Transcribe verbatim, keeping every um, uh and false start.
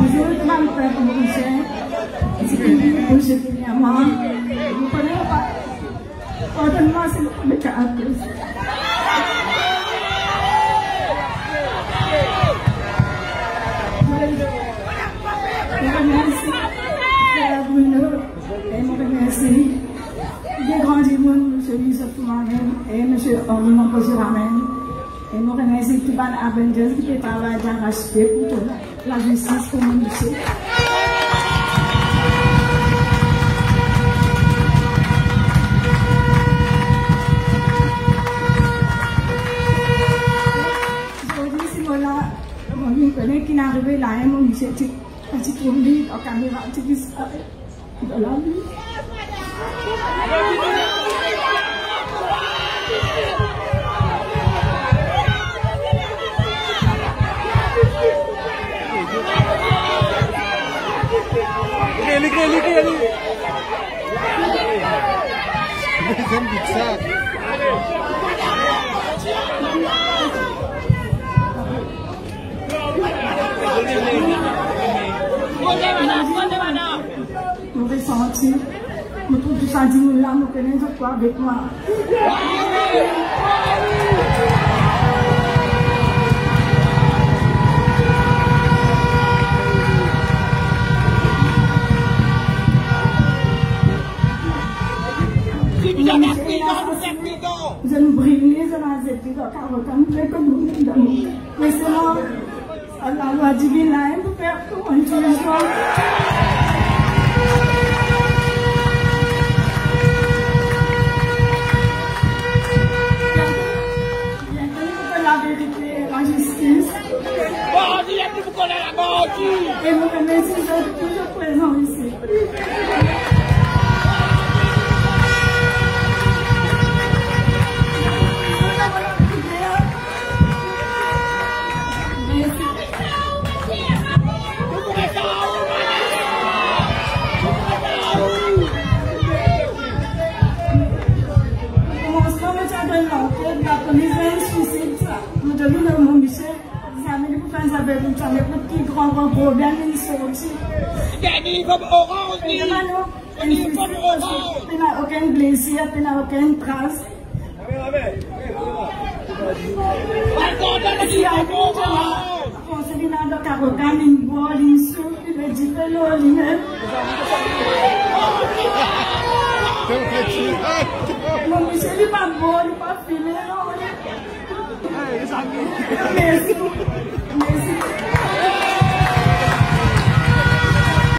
Bonjour, je m'appelle Michel. C'est que je suis à moi. Vous connaissez pas? Pardonne-moi, c'est le premier cas. Je remercie Frère Bruno et je remercie des grands démons, M. Youssef Toumanen et M. Orlando Kozuramen. Et je remercie tout le monde Avengers qui travaille d'arracher pour la justice pour nous. Aujourd'hui, si voilà, on connaît qui est arrivé là, mon monsieur, un petit tourné en caméra, un petit disparu de la vie. Ligue, ligue, ligue, ligue. J'aime bien ça. Nous ressentons, nous trouvons tout ça, nous là, nous connaissons quoi avec moi. Je nous brille, je nous ai dit, car autant de comme nous d'amour. Mais selon la loi divine, là, on peut faire tout, on dit les gens. La vérité, la justice. Et vous remercie d'être toujours présents ici. Petit grand grand problème, ils sont aussi. Il comme orange, il comme orange. Il n'y a aucun blessure, il n'y a aucune trace. Il y a un conseiller de Carogan, une boîte, une soupe, il dit que l'eau, il même. Mon monsieur, il n'est pas beau, il n'est pas filé. Merci. Merci.